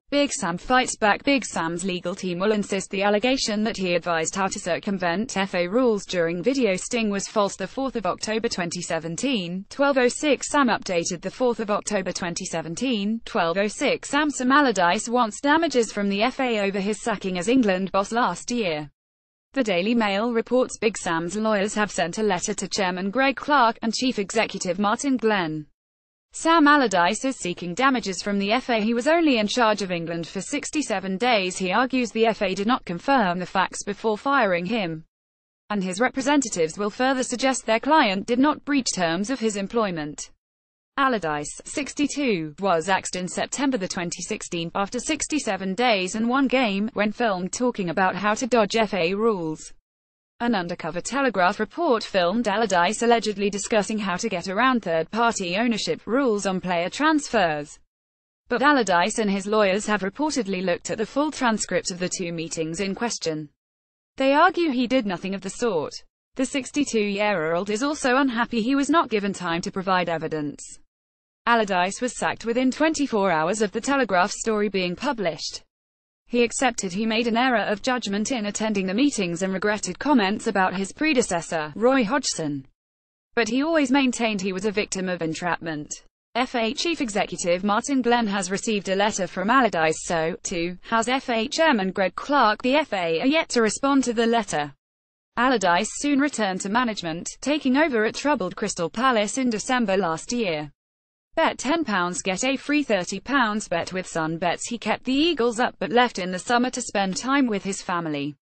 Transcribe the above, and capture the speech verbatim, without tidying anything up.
Big Sam fights back. Big Sam's legal team will insist the allegation that he advised how to circumvent F A rules during video sting was false. The fourth of October twenty seventeen, twelve oh six Sam updated the fourth of October twenty seventeen, twelve oh six Sam Sam Allardyce wants damages from the F A over his sacking as England boss last year. The Daily Mail reports Big Sam's lawyers have sent a letter to Chairman Greg Clark and Chief Executive Martin Glenn. Sam Allardyce is seeking damages from the F A. He was only in charge of England for sixty-seven days. He argues the F A did not confirm the facts before firing him, and his representatives will further suggest their client did not breach terms of his employment. Allardyce, sixty-two, was axed in September twenty sixteen, after sixty-seven days and one game, when filmed talking about how to dodge F A rules. An undercover Telegraph report filmed Allardyce allegedly discussing how to get around third-party ownership rules on player transfers. But Allardyce and his lawyers have reportedly looked at the full transcript of the two meetings in question. They argue he did nothing of the sort. The sixty-two-year-old is also unhappy he was not given time to provide evidence. Allardyce was sacked within twenty-four hours of the Telegraph story being published. He accepted he made an error of judgment in attending the meetings and regretted comments about his predecessor, Roy Hodgson. But he always maintained he was a victim of entrapment. F A Chief Executive Martin Glenn has received a letter from Allardyce, so, too, has F A Chairman Greg Clark. The F A are yet to respond to the letter. Allardyce soon returned to management, taking over at troubled Crystal Palace in December last year. Bet ten pounds get a free thirty pounds bet with Sun Bets. He kept the Eagles up but left in the summer to spend time with his family.